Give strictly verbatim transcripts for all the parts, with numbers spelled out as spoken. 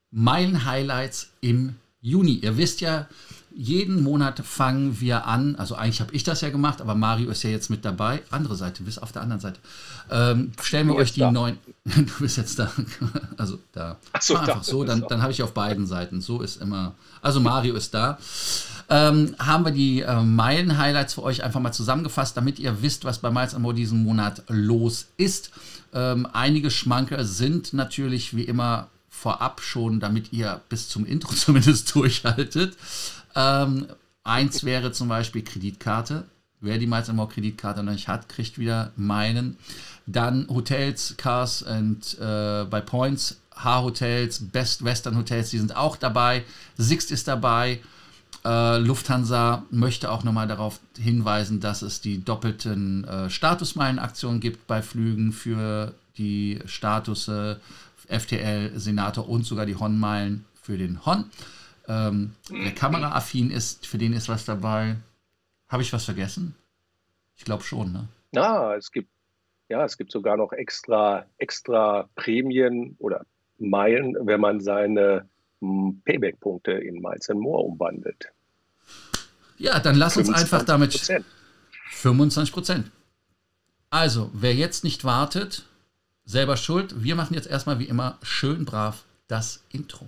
Meilen-Highlights im Juni. Ihr wisst ja, jeden Monat fangen wir an, also eigentlich habe ich das ja gemacht, aber Mario ist ja jetzt mit dabei. Andere Seite, bis auf der anderen Seite. Ähm, stellen wir euch die da. neuen. Du bist jetzt da. Also da. Ach so, Mach einfach da, so, dann, dann habe ich auf beiden Seiten. So ist immer. Also Mario ist da. Ähm, haben wir die äh, Meilen-Highlights für euch einfach mal zusammengefasst, damit ihr wisst, was bei Miles and More diesen Monat los ist. Ähm, einige Schmankerl sind natürlich wie immer vorab schon, damit ihr bis zum Intro zumindest durchhaltet. Ähm, eins wäre zum Beispiel Kreditkarte. Wer die Miles and More Kreditkarte noch nicht hat, kriegt wieder meinen. Dann Hotels, Cars und äh, bei Points, H-Hotels, Best Western Hotels, die sind auch dabei. Sixt ist dabei. Äh, Lufthansa möchte auch nochmal darauf hinweisen, dass es die doppelten äh, Statusmeilen-Aktionen gibt bei Flügen für die Statusse F T L, Senator und sogar die Hon-Meilen für den Hon. Ähm, wer kameraaffin ist, für den ist was dabei. Habe ich was vergessen? Ich glaube schon, ne? Ja, es gibt, ja, es gibt sogar noch extra, extra Prämien oder Meilen, wenn man seine m, Payback-Punkte in Miles and More umwandelt. Ja, dann lass uns einfach damit... fünfundzwanzig Prozent. fünfundzwanzig Prozent. Also, wer jetzt nicht wartet, selber schuld. Wir machen jetzt erstmal wie immer schön brav das Intro.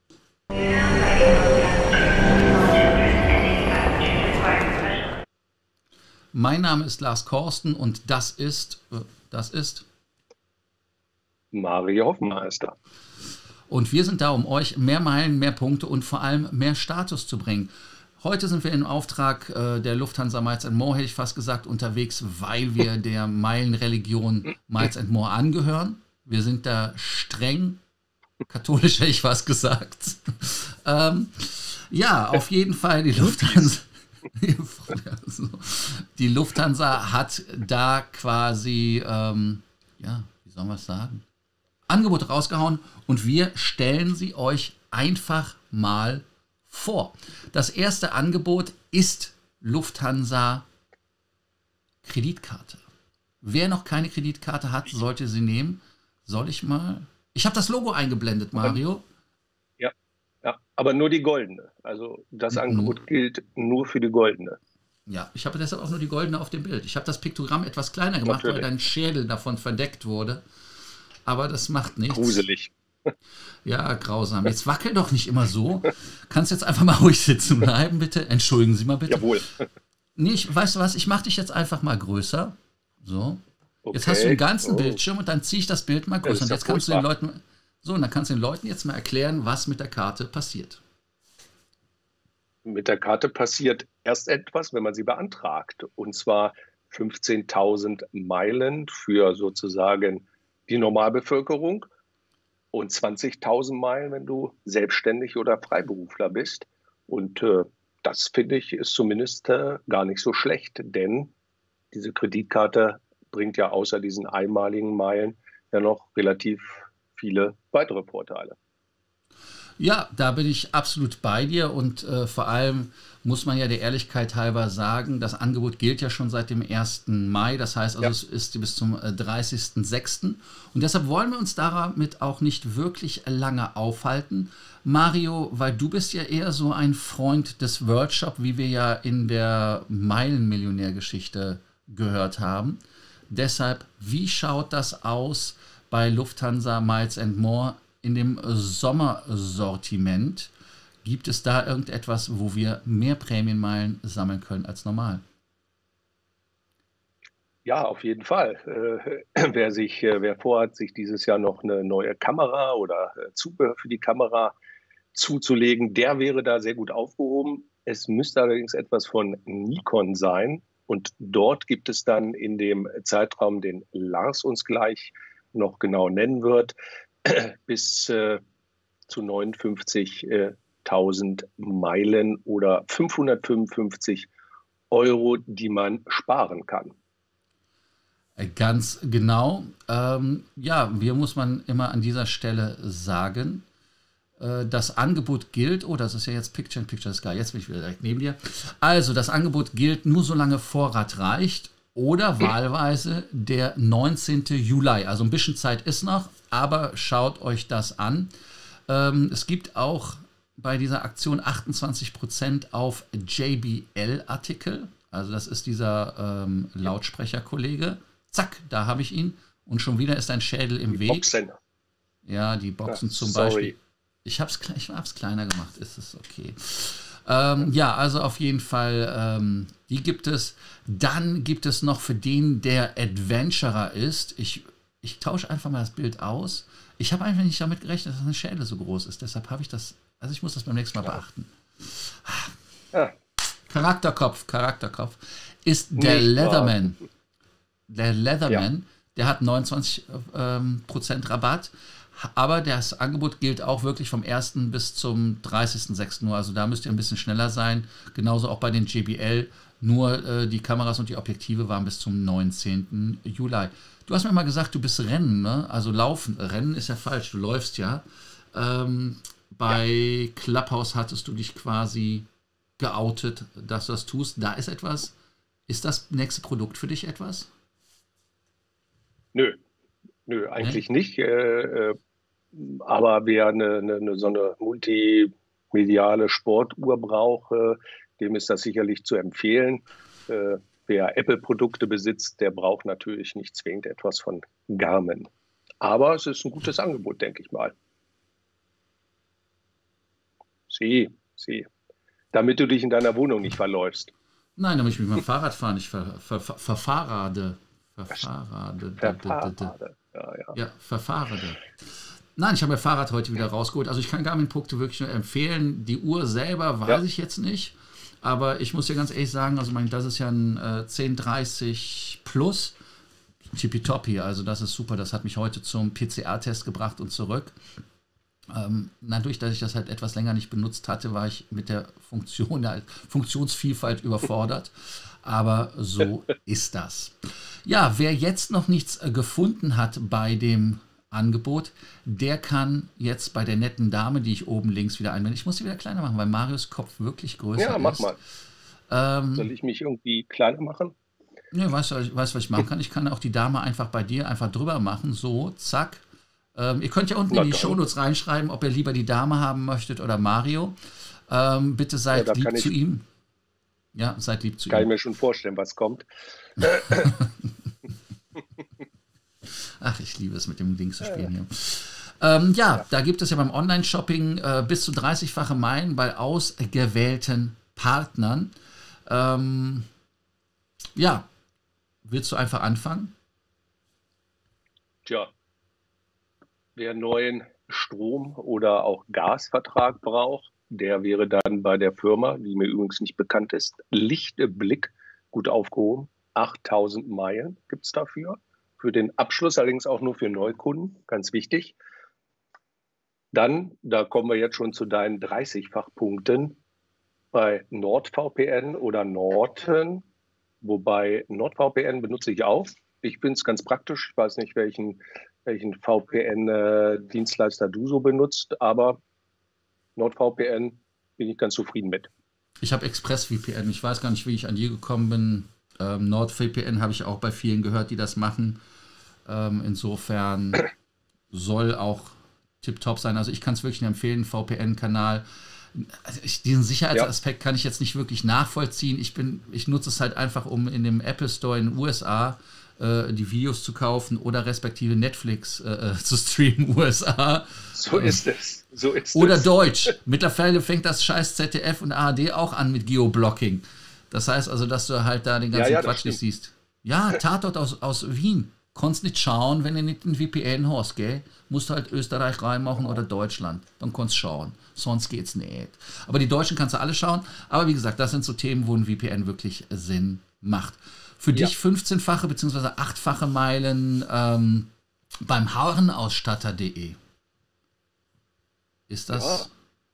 Mein Name ist Lars Korsten und das ist, äh, das ist Mario Hoffmeister. Und wir sind da, um euch mehr Meilen, mehr Punkte und vor allem mehr Status zu bringen. Heute sind wir im Auftrag äh, der Lufthansa Miles and More, hätte ich fast gesagt, unterwegs, weil wir der Meilenreligion Miles and More angehören. Wir sind da streng katholisch, hätte ich was gesagt. ähm, ja, auf jeden Fall die Lufthansa. Die Lufthansa hat da quasi, ähm, ja, wie soll man es sagen, Angebote rausgehauen und wir stellen sie euch einfach mal vor. Das erste Angebot ist Lufthansa Kreditkarte. Wer noch keine Kreditkarte hat, sollte sie nehmen. Soll ich mal? Ich habe das Logo eingeblendet, Mario. Ja, ja, aber nur die goldene. Also das Mhm. Angebot gilt nur für die goldene. Ja, ich habe deshalb auch nur die goldene auf dem Bild. Ich habe das Piktogramm etwas kleiner gemacht, Natürlich. weil dein Schädel davon verdeckt wurde. Aber das macht nichts. Gruselig. Ja, grausam. Jetzt wackel doch nicht immer so. Kannst jetzt einfach mal ruhig sitzen bleiben, bitte? Entschuldigen Sie mal bitte. Jawohl. Nee, ich, weißt du was? Ich mache dich jetzt einfach mal größer. So. Jetzt Okay. hast du den ganzen Oh. Bildschirm und dann ziehe ich das Bild mal das größer. ist Und ja jetzt kannst du den furchtbar. Leuten. So, und dann kannst du den Leuten jetzt mal erklären, was mit der Karte passiert. Mit der Karte passiert erst etwas, wenn man sie beantragt. Und zwar fünfzehntausend Meilen für sozusagen die Normalbevölkerung und zwanzigtausend Meilen, wenn du selbstständig oder Freiberufler bist. Und äh, das finde ich ist zumindest äh, gar nicht so schlecht, denn diese Kreditkarte bringt ja außer diesen einmaligen Meilen ja noch relativ viele weitere Vorteile. Ja, da bin ich absolut bei dir und äh, vor allem muss man ja der Ehrlichkeit halber sagen, das Angebot gilt ja schon seit dem ersten Mai, das heißt also Ja. es ist bis zum äh, dreißigsten sechsten und deshalb wollen wir uns damit auch nicht wirklich lange aufhalten. Mario, weil du bist ja eher so ein Freund des Worldshop, wie wir ja in der Meilenmillionär-Geschichte gehört haben. Deshalb, wie schaut das aus bei Lufthansa Miles and More in dem Sommersortiment? Gibt es da irgendetwas, wo wir mehr Prämienmeilen sammeln können als normal? Ja, auf jeden Fall. Äh, wer sich, äh, wer vorhat, sich dieses Jahr noch eine neue Kamera oder äh, Zubehör für die Kamera zuzulegen, der wäre da sehr gut aufgehoben. Es müsste allerdings etwas von Nikon sein. Und dort gibt es dann in dem Zeitraum, den Lars uns gleich noch genau nennen wird, bis äh, zu neunundfünfzigtausend Meilen oder fünfhundertfünfundfünfzig Euro, die man sparen kann. Ganz genau. Ähm, ja, wir muss man immer an dieser Stelle sagen, äh, das Angebot gilt, oh, das ist ja jetzt Picture in Picture Sky, jetzt bin ich wieder direkt neben dir. Also, das Angebot gilt nur solange Vorrat reicht oder wahlweise der neunzehnten Juli. Also ein bisschen Zeit ist noch, aber schaut euch das an. Ähm, es gibt auch bei dieser Aktion achtundzwanzig Prozent auf J B L-Artikel. Also das ist dieser ähm, Lautsprecherkollege. Zack, da habe ich ihn. Und schon wieder ist ein Schädel im Die Weg. Boxen. Ja, die Boxen Ach, zum sorry. Beispiel. Ich habe es ich hab's kleiner gemacht, ist es okay. Ähm, ja, also auf jeden Fall, ähm, die gibt es. Dann gibt es noch für den, der Adventurer ist. Ich, ich tausche einfach mal das Bild aus. Ich habe einfach nicht damit gerechnet, dass eine Schädel so groß ist. Deshalb habe ich das, also ich muss das beim nächsten Mal beachten. Ja. Charakterkopf, Charakterkopf ist der Nicht wahr. Leatherman. Der Leatherman, der hat neunundzwanzig Prozent Rabatt. Aber das Angebot gilt auch wirklich vom ersten bis zum dreißigsten sechsten Uhr. Also da müsst ihr ein bisschen schneller sein. Genauso auch bei den J B L. Nur äh, die Kameras und die Objektive waren bis zum neunzehnten Juli. Du hast mir mal gesagt, du bist Rennen, ne? Also Laufen. Rennen ist ja falsch, du läufst ja. Ähm, bei ja. Clubhouse hattest du dich quasi geoutet, dass du das tust. Da ist etwas. Ist das nächste Produkt für dich etwas? Nö. Nö, eigentlich nee? nicht. Äh, äh, aber wer eine, eine, eine, so eine multimediale Sportuhr braucht, äh, dem ist das sicherlich zu empfehlen. Äh, wer Apple-Produkte besitzt, der braucht natürlich nicht zwingend etwas von Garmin. Aber es ist ein gutes Angebot, denke ich mal. Sieh, sieh. Damit du dich in deiner Wohnung nicht verläufst. Nein, damit ich mit meinem Fahrrad fahre, nicht ver, ver, ver, verfahrrade. Verfahrade. Verfahrade. Ja, ja. ja, Verfahrade. Nein, ich habe mein Fahrrad heute wieder rausgeholt. Also ich kann Garmin-Produkte wirklich nur empfehlen. Die Uhr selber weiß ja. ich jetzt nicht. Aber ich muss dir ganz ehrlich sagen, also mein, das ist ja ein äh, zehn dreißig Plus. Tippitoppi, also das ist super. Das hat mich heute zum P C R-Test gebracht und zurück. Ähm, dadurch, dass ich das halt etwas länger nicht benutzt hatte, war ich mit der Funktion, der Funktionsvielfalt überfordert. Aber so ist das. Ja, wer jetzt noch nichts gefunden hat bei dem Angebot, der kann jetzt bei der netten Dame, die ich oben links wieder einblende, ich muss sie wieder kleiner machen, weil Marius Kopf wirklich größer ist. Ja, mach ist. mal. Ähm, Soll ich mich irgendwie kleiner machen? Ne, weißt du, weißt, was ich machen kann? Ich kann auch die Dame einfach bei dir einfach drüber machen, so, zack. Ähm, ihr könnt ja unten Na in die dann. Shownotes reinschreiben, ob ihr lieber die Dame haben möchtet oder Mario. Ähm, bitte seid Ja, lieb ich, zu ihm. Ja, seid lieb zu kann ihm. Kann ich mir schon vorstellen, was kommt. Ach, ich liebe es, mit dem Ding zu spielen hier. Ähm, ja, ja, da gibt es ja beim Online-Shopping äh, bis zu dreißigfache Meilen bei ausgewählten Partnern. Ähm, ja, willst du einfach anfangen? Tja, wer neuen Strom- oder auch Gasvertrag braucht, der wäre dann bei der Firma, die mir übrigens nicht bekannt ist, Lichtblick, gut aufgehoben. achttausend Meilen gibt es dafür. Für den Abschluss allerdings auch nur für Neukunden, ganz wichtig. Dann, da kommen wir jetzt schon zu deinen dreißigfach-Punkten bei NordVPN oder Norton, wobei NordVPN benutze ich auch. Ich finde es ganz praktisch. Ich weiß nicht, welchen, welchen V P N-Dienstleister du so benutzt, aber NordVPN bin ich ganz zufrieden mit. Ich habe ExpressVPN. Ich weiß gar nicht, wie ich an die gekommen bin. Ähm, NordVPN habe ich auch bei vielen gehört, die das machen. Ähm, insofern soll auch tipptopp sein. Also ich kann es wirklich empfehlen, V P N-Kanal. Also ich, diesen Sicherheitsaspekt ja. kann ich jetzt nicht wirklich nachvollziehen. Ich, bin, ich nutze es halt einfach, um in dem Apple Store in den U S A äh, die Videos zu kaufen oder respektive Netflix äh, zu streamen, U S A. So ist es. So ist oder es. Deutsch. Mittlerweile fängt das scheiß Z D F und A R D auch an mit Geoblocking. Das heißt also, dass du halt da den ganzen ja, ja, Quatsch nicht siehst. Ja, Tatort aus, aus Wien. Konntest nicht schauen, wenn du nicht einen V P N hast, gell? Musst du halt Österreich reinmachen oder Deutschland. Dann kannst du schauen. Sonst geht's nicht. Aber die Deutschen kannst du alle schauen. Aber wie gesagt, das sind so Themen, wo ein V P N wirklich Sinn macht. Für ja. dich fünfzehnfache bzw. achtfache Meilen ähm, beim Haarenausstatter punkt de. Ist das... Ja.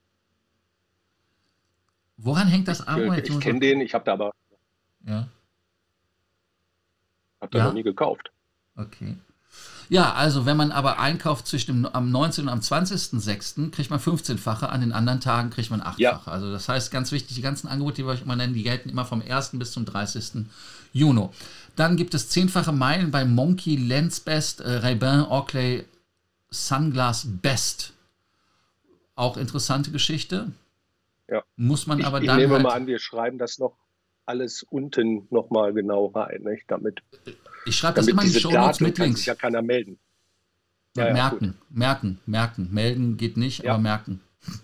Woran hängt das ab? Ich, ich kenne den, ich habe da aber... Ja. Habe da ja? noch nie gekauft. Okay. Ja, also wenn man aber einkauft zwischen dem, am neunzehnten und am zwanzigsten sechsten kriegt man fünfzehnfache, an den anderen Tagen kriegt man achtfache. Ja. Also das heißt, ganz wichtig, die ganzen Angebote, die wir euch immer nennen, die gelten immer vom ersten bis zum dreißigsten Juni. Dann gibt es zehnfache Meilen bei Monkey, Lens Best, äh, Ray-Ban, Oakley, Sunglass Best. Auch interessante Geschichte. Ja. Muss man ich, aber ich dann nehme halt, mal an, wir schreiben das noch alles unten nochmal genau rein, nicht? Damit, ich schreibe das damit immer in die diese Shownotes Daten mit kann sich Links. ja keiner melden. Ja, ja, merken, gut. merken, merken. Melden geht nicht, Ja. aber merken.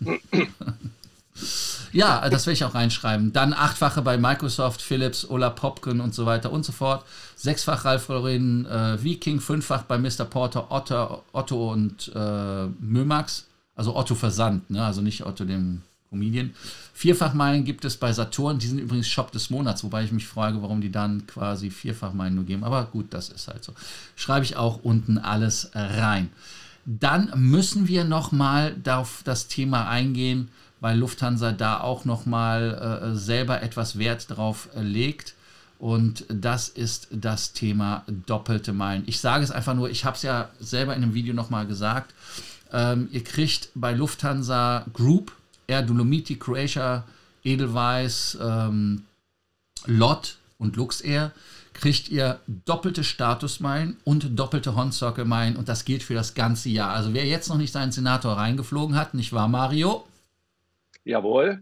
Ja, das werde ich auch reinschreiben. Dann achtfache bei Microsoft, Philips, Ola Popken und so weiter und so fort. Sechsfach Ralf Lauren, äh, Viking, fünffach bei Mister Porter, Otto, Otto und äh, Mömax. Also Otto Versand, ne? Also nicht Otto dem Comedian. Vierfachmeilen gibt es bei Saturn. Die sind übrigens Shop des Monats, wobei ich mich frage, warum die dann quasi Vierfachmeilen nur geben. Aber gut, das ist halt so. Schreibe ich auch unten alles rein. Dann müssen wir nochmal auf das Thema eingehen, weil Lufthansa da auch nochmal äh, selber etwas Wert drauf äh, legt. Und das ist das Thema doppelte Meilen. Ich sage es einfach nur, ich habe es ja selber in einem Video nochmal gesagt. Ähm, ihr kriegt bei Lufthansa Group, Air Dolomiti, Croatia, Edelweiss, ähm, Lot und Luxair, kriegt ihr doppelte Statusmeilen und doppelte Horn-Circle-Meilen und das gilt für das ganze Jahr. Also wer jetzt noch nicht seinen Senator reingeflogen hat, nicht wahr, Mario? Jawohl.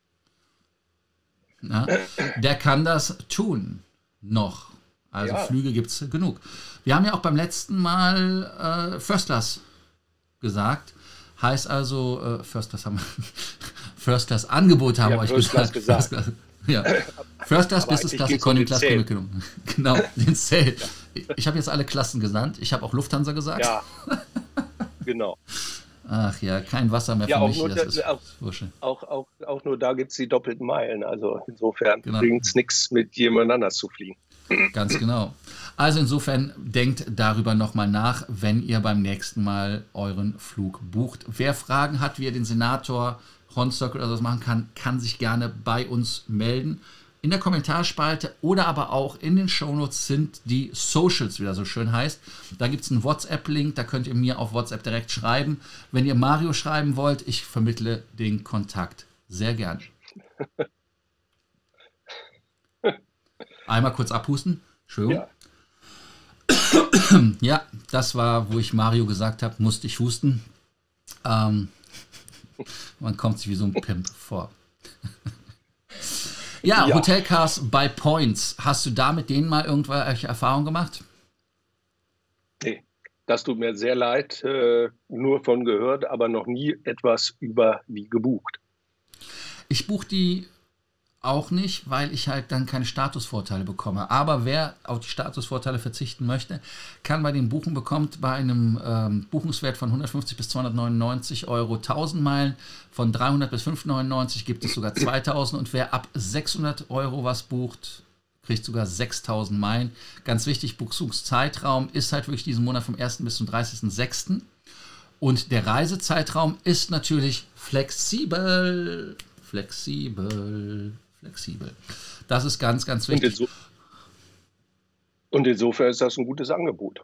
Na, der kann das tun. Noch. Also Ja. Flüge gibt es genug. Wir haben ja auch beim letzten Mal äh, First Class gesagt. Heißt also, äh, First Class haben wir, First Class Angebot haben Ja, wir euch First Class gesagt. gesagt. First Class, ja. First Class, Aber Business eigentlich Class, geht's um Economy den Class, Sale. Premium. Genau, den Sale. Ich habe jetzt alle Klassen genannt. Ich habe auch Lufthansa gesagt. Ja, genau. Ach ja, kein Wasser mehr Ja, für auch mich. nur, Das da, ist auch, wurscht. auch, auch, auch nur da gibt es die doppelten Meilen. Also insofern Genau. bringt es nichts, mit jemand anders zu fliegen. Ganz genau. Also insofern denkt darüber nochmal nach, wenn ihr beim nächsten Mal euren Flug bucht. Wer Fragen hat, wie ihr den Senator, Horn-Circle oder sowas machen kann, kann sich gerne bei uns melden. In der Kommentarspalte oder aber auch in den Shownotes sind die Socials, wie das so schön heißt. Da gibt es einen WhatsApp-Link, da könnt ihr mir auf WhatsApp direkt schreiben. Wenn ihr Mario schreiben wollt, ich vermittle den Kontakt. Sehr gern. Einmal kurz abhusten. Entschuldigung. Ja. Ja, das war, wo ich Mario gesagt habe, musste ich husten. Ähm, man kommt sich wie so ein Pimp vor. ja, Ja. Hotelcars by Points. Hast du da mit denen mal irgendwelche Erfahrungen gemacht? Nee, das tut mir sehr leid. Äh, nur von gehört, aber noch nie etwas über die gebucht. Ich buche die auch nicht, weil ich halt dann keine Statusvorteile bekomme. Aber wer auf die Statusvorteile verzichten möchte, kann bei den Buchen bekommt bei einem ähm, Buchungswert von hundertfünfzig bis zweihundertneunundneunzig Euro tausend Meilen, von dreihundert bis fünfhundertneunundneunzig gibt es sogar zweitausend und wer ab sechshundert Euro was bucht, kriegt sogar sechstausend Meilen. Ganz wichtig, Buchungszeitraum ist halt wirklich diesen Monat vom ersten bis zum dreißigsten sechsten Und der Reisezeitraum ist natürlich flexibel. Flexibel. Flexibel. Das ist ganz, ganz Und, wichtig. inso und insofern ist das ein gutes Angebot.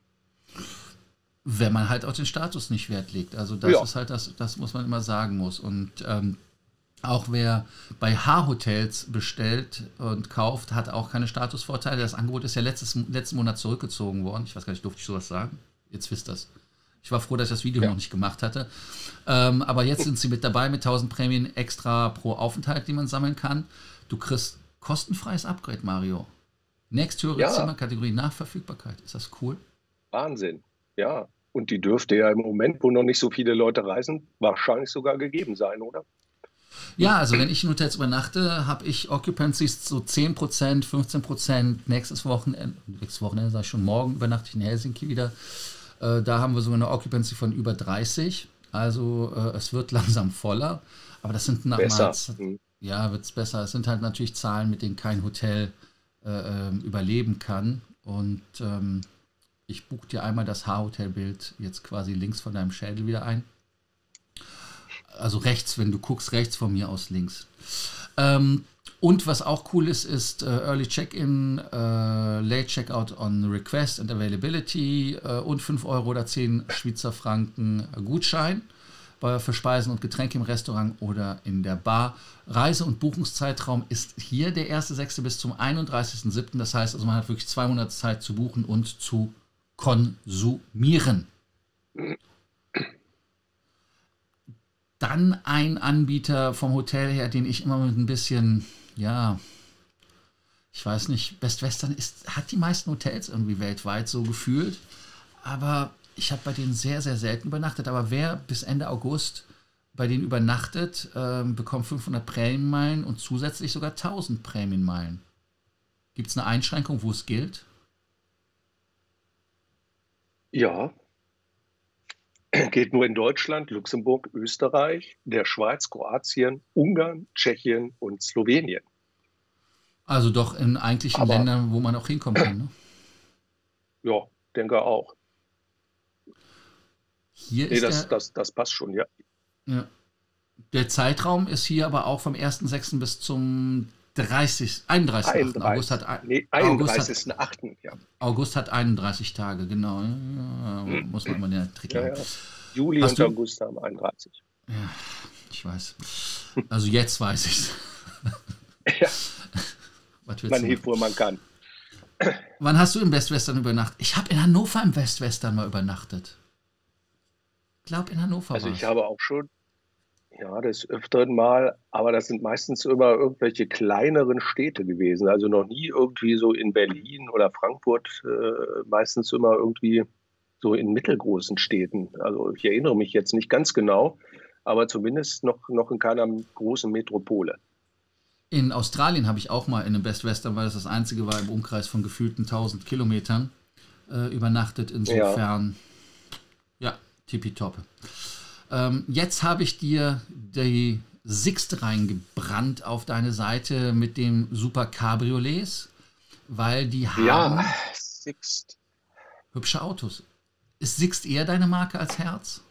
Wenn man halt auf den Status nicht Wert legt. Also das Ja. ist halt das, das muss man immer sagen muss. Und ähm, auch wer bei H-Hotels bestellt und kauft, hat auch keine Statusvorteile. Das Angebot ist ja letztes, letzten Monat zurückgezogen worden. Ich weiß gar nicht, durfte ich sowas sagen? Jetzt wisst ihr das. Ich war froh, dass ich das Video Ja. noch nicht gemacht hatte. Ähm, aber jetzt sind sie mit dabei mit tausend Prämien extra pro Aufenthalt, die man sammeln kann. Du kriegst kostenfreies Upgrade, Mario. Nächsthöhere Ja. Zimmerkategorie nach Verfügbarkeit. Ist das cool? Wahnsinn. Ja. Und die dürfte ja im Moment, wo noch nicht so viele Leute reisen, wahrscheinlich sogar gegeben sein, oder? Ja, also wenn ich in Hotels übernachte, habe ich Occupancies so zehn Prozent, fünfzehn Prozent. Nächstes Wochenende, nächstes Wochenende sage ich schon, morgen übernachte ich in Helsinki wieder. Äh, da haben wir sogar eine Occupancy von über dreißig. Also äh, es wird langsam voller. Aber das sind Besser. nachmals, Hm. ja, wird es besser. Es sind halt natürlich Zahlen, mit denen kein Hotel äh, ähm, überleben kann. Und ähm, ich buche dir einmal das H-Hotel-Bild jetzt quasi links von deinem Schädel wieder ein. Also rechts, wenn du guckst, rechts von mir aus links. Ähm, und was auch cool ist, ist äh, Early Check-in, äh, Late Checkout on Request and Availability äh, und fünf Euro oder zehn Schweizer Franken Gutschein bei, für Speisen und Getränke im Restaurant oder in der Bar. Reise- und Buchungszeitraum ist hier der erste sechste bis zum einunddreißigsten siebten Das heißt, also man hat wirklich zwei Monate Zeit zu buchen und zu konsumieren. Dann ein Anbieter vom Hotel her, den ich immer mit ein bisschen, ja, ich weiß nicht, Best Western ist, hat die meisten Hotels irgendwie weltweit so gefühlt. Aber ich habe bei denen sehr, sehr selten übernachtet. Aber wer bis Ende August bei denen übernachtet, äh, bekommt fünfhundert Prämienmeilen und zusätzlich sogar tausend Prämienmeilen. Gibt es eine Einschränkung, wo es gilt? Ja, geht nur in Deutschland, Luxemburg, Österreich, der Schweiz, Kroatien, Ungarn, Tschechien und Slowenien. Also doch in eigentlichen Aber, Ländern, wo man auch hinkommen kann, ne? Ja, denke auch. Hier Nee, ist das, der, das, das passt schon, ja. ja, der Zeitraum ist hier aber auch vom ersten sechsten bis zum dreißigsten einunddreißigsten achten August hat, einunddreißig, nee, August hat, einunddreißigsten achten Ja. August hat einunddreißig Tage, genau. Ja, Hm. muss man immer den Trick Ja, haben. ja. Juli Hast und du? August haben einunddreißig. Ja, ich weiß. Also jetzt weiß ich's. Ja, Was willst man du hilft, machen? wo man kann. Wann hast du im Best Western übernachtet? Ich habe in Hannover im Best Western mal übernachtet. Ich glaube, in Hannover Also war ich es. habe auch schon, ja, des Öfteren mal, aber das sind meistens immer irgendwelche kleineren Städte gewesen. Also noch nie irgendwie so in Berlin oder Frankfurt, äh, meistens immer irgendwie so in mittelgroßen Städten. Also ich erinnere mich jetzt nicht ganz genau, aber zumindest noch, noch in keiner großen Metropole. In Australien habe ich auch mal in einem Best Western, weil das das einzige war im Umkreis von gefühlten tausend Kilometern, äh, übernachtet. Ja, Insofern, ja, tippitopp. Ähm, jetzt habe ich dir die Sixt reingebrannt auf deine Seite mit dem Super Cabriolets, weil die ja, haben Sixt. hübsche Autos. Ist Sixt eher deine Marke als Herz?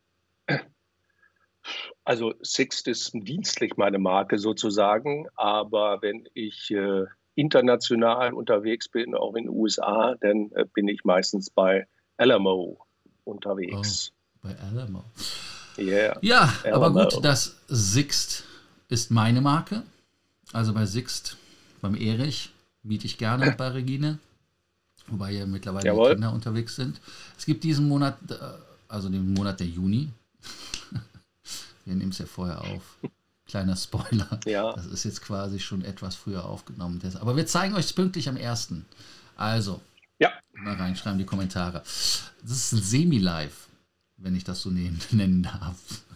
Also Sixt ist dienstlich meine Marke sozusagen, aber wenn ich äh, international unterwegs bin, auch in den U S A, dann äh, bin ich meistens bei Alamo Oh, unterwegs. bei Alamo. Yeah, Ja, aber gut, Alamo. das Sixt ist meine Marke. Also bei Sixt, beim Erich, miete ich gerne bei Regine, wobei ja mittlerweile die Jawohl. Kinder unterwegs sind. Es gibt diesen Monat, äh, also den Monat der Juni, wir nehmen es ja vorher auf. Kleiner Spoiler, Ja, das ist jetzt quasi schon etwas früher aufgenommen. Das- Aber wir zeigen euch es pünktlich am ersten. Also, ja, mal reinschreiben die Kommentare. Das ist ein Semi-Live, wenn ich das so nennen, nennen darf.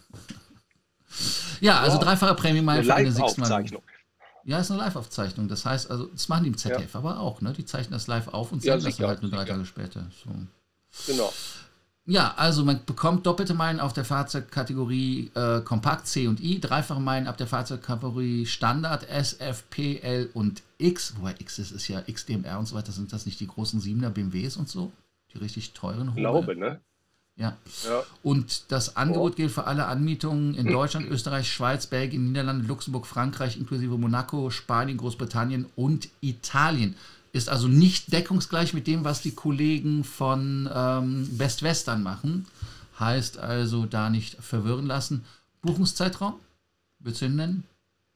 Ja, also ja. dreifache Prämie-Meilen Eine für eine Sixt-Mal. Live-Aufzeichnung. Ja, ist eine Live-Aufzeichnung. Das heißt, also, das machen die im Ja, Z D F aber auch, ne? Die zeichnen das live auf und ja, senden das dann sicher, halt nur drei sicher. Tage später. So. Genau. Ja, also man bekommt doppelte Meilen auf der Fahrzeugkategorie äh, Kompakt C und I, dreifache Meilen ab der Fahrzeugkategorie Standard, S, F, P, L und X. Wobei X ist, ist ja X D M R und so weiter. Sind das nicht die großen Siebener B M Ws und so? Die richtig teuren Hobel? Glaube, ne? Ja. Ja. Und das Ja. Angebot gilt für alle Anmietungen in Deutschland, Österreich, Schweiz, Belgien, Niederlande, Luxemburg, Frankreich, inklusive Monaco, Spanien, Großbritannien und Italien. Ist also nicht deckungsgleich mit dem, was die Kollegen von ähm, Best Western machen. Heißt also da nicht verwirren lassen. Buchungszeitraum? Willst du ihn nennen?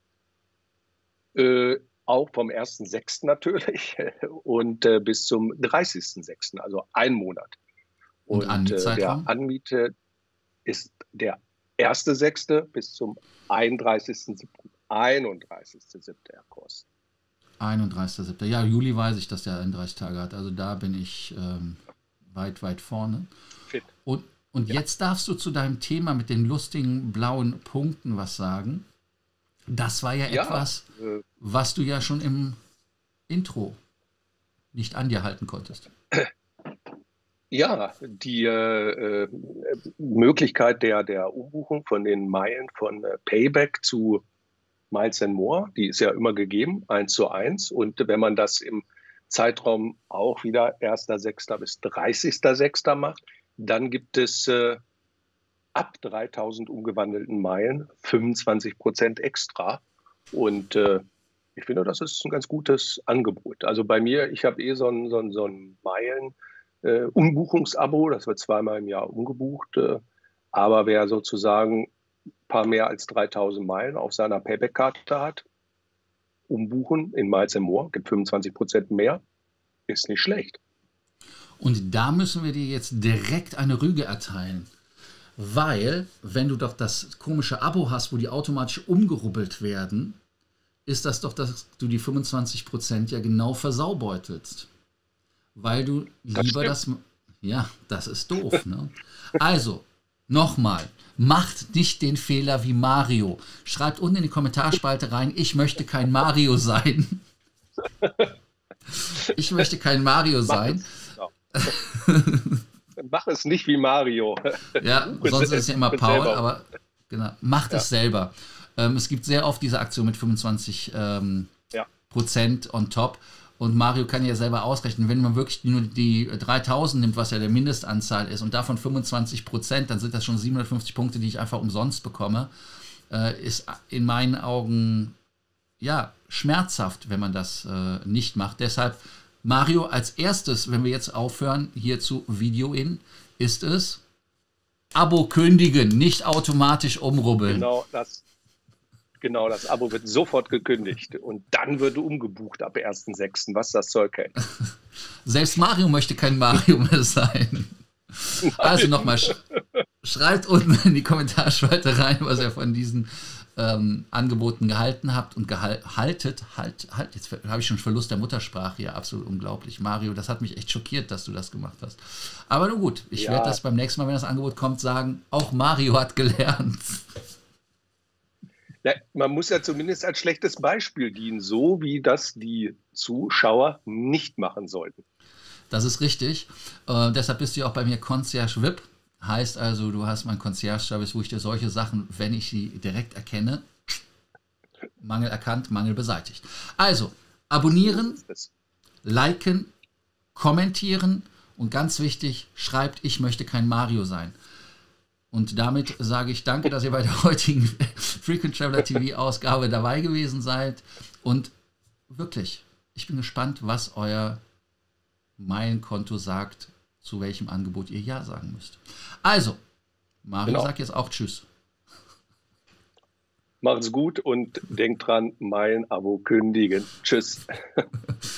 Äh, auch vom ersten sechsten natürlich und äh, bis zum dreißigsten sechsten, also ein Monat. Und Und äh, der Anmietzeitraum? Anmiete ist der erste sechste bis zum einunddreißigsten siebten einunddreißigsten siebten er kostet. einunddreißigster siebter Ja, Juli weiß ich, dass der einunddreißig Tage hat. Also da bin ich ähm, weit, weit vorne. Fit. Und, und Ja. jetzt darfst du zu deinem Thema mit den lustigen blauen Punkten was sagen. Das war ja Ja, etwas, äh, was du ja schon im Intro nicht an dir halten konntest. ja, die äh, äh, Möglichkeit der, der Umbuchung von den Meilen von äh, Payback zu Miles and More, die ist ja immer gegeben, eins zu eins. Und wenn man das im Zeitraum auch wieder erster sechster bis dreißigster sechster macht, dann gibt es äh, ab dreitausend umgewandelten Meilen fünfundzwanzig Prozent extra. Und äh, ich finde, das ist ein ganz gutes Angebot. Also bei mir, ich habe eh so ein, so ein, so ein Meilen-Umbuchungsabo, das wird zweimal im Jahr umgebucht. Äh, aber wer sozusagen ein paar mehr als dreitausend Meilen auf seiner Payback-Karte hat, umbuchen in Miles and More, gibt fünfundzwanzig Prozent mehr, ist nicht schlecht. Und da müssen wir dir jetzt direkt eine Rüge erteilen. Weil, wenn du doch das komische Abo hast, wo die automatisch umgerubbelt werden, ist das doch, dass du die fünfundzwanzig Prozent ja genau versaubeutelst. Weil du lieber das... das ja, das ist doof. Ne? Also, nochmal, macht nicht den Fehler wie Mario. Schreibt unten in die Kommentarspalte rein, ich möchte kein Mario sein. Ich möchte kein Mario sein. Mach es, genau. Mach es nicht wie Mario. Ja, sonst ist es ja immer Paul, aber genau, macht ja. es selber. Ähm, es gibt sehr oft diese Aktion mit fünfundzwanzig ähm, ja. Prozent on top. Und Mario kann ja selber ausrechnen, wenn man wirklich nur die dreitausend nimmt, was ja der Mindestanzahl ist, und davon fünfundzwanzig Prozent, dann sind das schon siebenhundertfünfzig Punkte, die ich einfach umsonst bekomme. Äh, ist in meinen Augen ja schmerzhaft, wenn man das äh, nicht macht. Deshalb Mario als erstes, wenn wir jetzt aufhören, hier zu Video in, ist es Abo kündigen, nicht automatisch umrubbeln. Genau, das, genau, das Abo wird sofort gekündigt und dann wird umgebucht ab ersten sechsten, was das Zeug hält. Selbst Mario möchte kein Mario mehr sein. Nein. Also nochmal, sch schreibt unten in die Kommentarspalte rein, was ihr von diesen ähm, Angeboten gehalten habt und gehal haltet. Halt, halt, jetzt habe ich schon Verlust der Muttersprache hier, absolut unglaublich. Mario, das hat mich echt schockiert, dass du das gemacht hast. Aber nun gut, ich ja. werde das beim nächsten Mal, wenn das Angebot kommt, sagen, auch Mario hat gelernt. Ja, man muss ja zumindest als schlechtes Beispiel dienen, so wie das die Zuschauer nicht machen sollten. Das ist richtig. Äh, deshalb bist du ja auch bei mir Concierge V I P. Heißt also, du hast meinen Concierge-Service, wo ich dir solche Sachen, wenn ich sie direkt erkenne, Mangel erkannt, Mangel beseitigt. Also, abonnieren, liken, kommentieren und ganz wichtig, schreibt, ich möchte kein Mario sein. Und damit sage ich danke, dass ihr bei der heutigen Frequent Traveler T V-Ausgabe dabei gewesen seid. Und wirklich, ich bin gespannt, was euer Meilenkonto sagt, zu welchem Angebot ihr Ja sagen müsst. Also, Mario genau. sagt jetzt auch Tschüss. Macht's gut und denkt dran, Meilen-Abo kündigen. Tschüss.